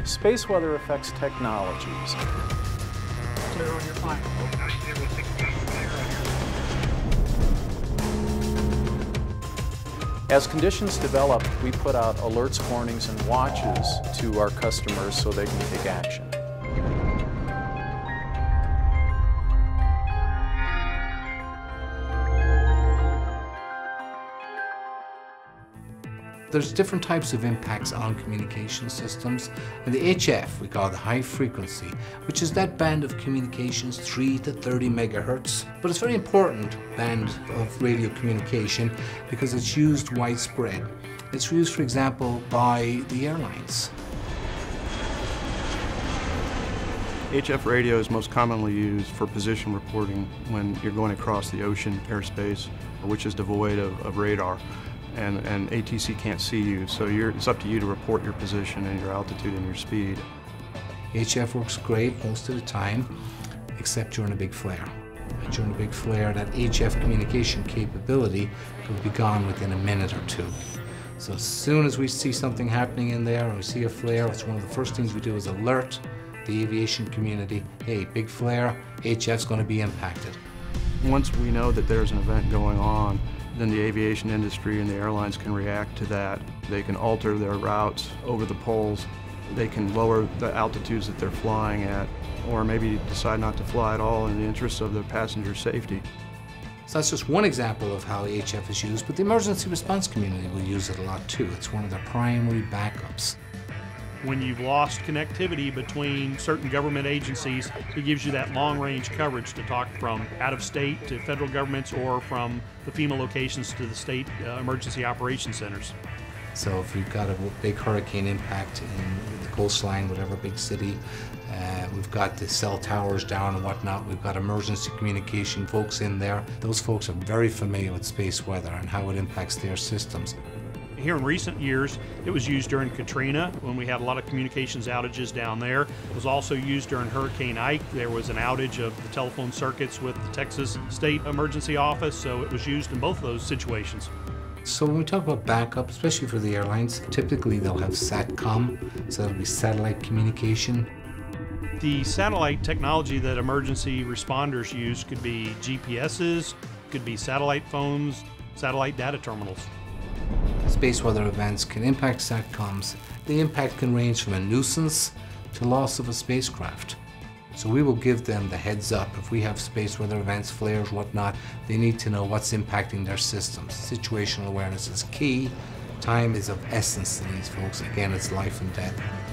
Space weather effects technologies. Clear on your final. As conditions develop, we put out alerts, warnings, and watches to our customers so they can take action. There's different types of impacts on communication systems, and the HF we call the high frequency, which is that band of communications 3 to 30 megahertz. But it's a very important band of radio communication because it's used widespread. It's used, for example, by the airlines. HF radio is most commonly used for position reporting when you're going across the ocean airspace, which is devoid of radar. And ATC can't see you, so it's up to you to report your position and your altitude and your speed. HF works great most of the time, except during a big flare. And during a big flare, that HF communication capability could be gone within a minute or two. So as soon as we see something happening in there and we see a flare, it's one of the first things we do is alert the aviation community, hey, big flare, HF's going to be impacted. Once we know that there's an event going on, then the aviation industry and the airlines can react to that. They can alter their routes over the poles. They can lower the altitudes that they're flying at, or maybe decide not to fly at all in the interest of their passenger safety. So that's just one example of how HF is used, but the emergency response community will use it a lot too. It's one of their primary backups. When you've lost connectivity between certain government agencies, it gives you that long-range coverage to talk from out-of-state to federal governments or from the FEMA locations to the state emergency operations centers. So if we've got a big hurricane impact in the coastline, whatever big city, we've got the cell towers down and whatnot, we've got emergency communication folks in there. Those folks are very familiar with space weather and how it impacts their systems. Here in recent years, it was used during Katrina when we had a lot of communications outages down there. It was also used during Hurricane Ike. There was an outage of the telephone circuits with the Texas State Emergency Office, so it was used in both of those situations. So when we talk about backup, especially for the airlines, typically they'll have SATCOM, so that'll be satellite communication. The satellite technology that emergency responders use could be GPSs, could be satellite phones, satellite data terminals. Space weather events can impact SATCOMs. The impact can range from a nuisance to loss of a spacecraft. So we will give them the heads up. If we have space weather events, flares, whatnot, they need to know what's impacting their systems. Situational awareness is key. Time is of essence to these folks. Again, it's life and death.